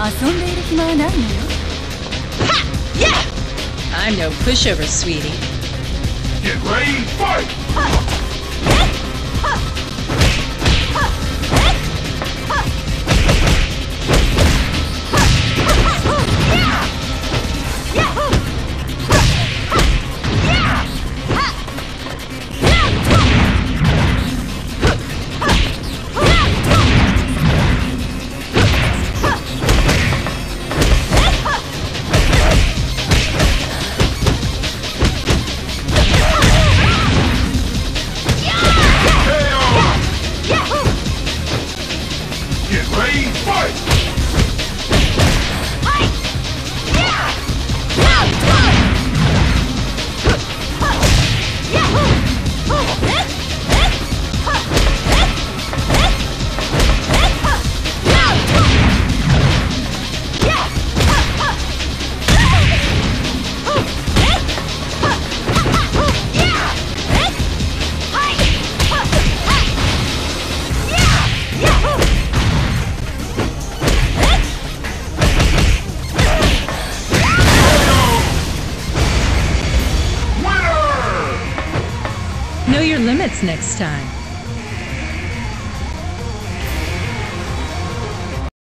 遊んでいる暇はないのよ。 Ha! Yeah! I'm no pushover, sweetie. Get ready, fight! Know your limits next time.